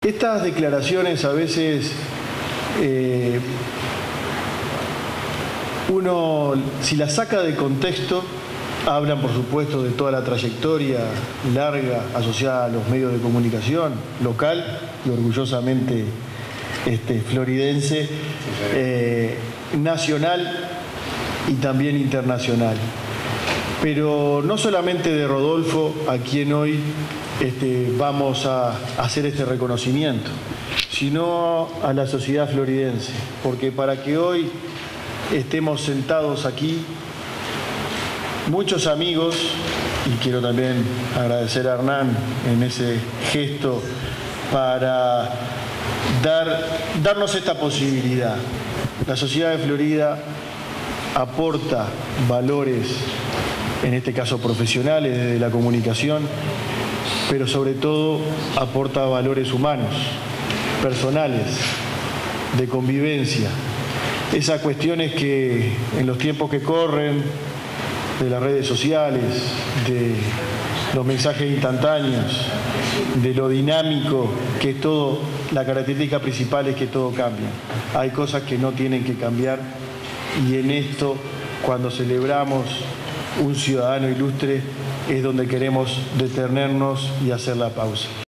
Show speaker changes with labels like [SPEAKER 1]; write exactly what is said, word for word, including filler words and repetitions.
[SPEAKER 1] Estas declaraciones a veces eh, uno, si las saca de contexto, hablan por supuesto de toda la trayectoria larga asociada a los medios de comunicación local y orgullosamente este, floridense, eh, nacional y también internacional. Pero no solamente de Rodolfo, a quien hoy este, vamos a hacer este reconocimiento, sino a la sociedad floridense, porque para que hoy estemos sentados aquí, muchos amigos, y quiero también agradecer a Hernán en ese gesto para dar, darnos esta posibilidad. La sociedad de Florida aporta valores, en este caso profesionales desde la comunicación, pero sobre todo aporta valores humanos, personales, de convivencia. Esas cuestiones que en los tiempos que corren, de las redes sociales, de los mensajes instantáneos, de lo dinámico que es todo, la característica principal es que todo cambia. Hay cosas que no tienen que cambiar y en esto, cuando celebramos un ciudadano ilustre, es donde queremos detenernos y hacer la pausa.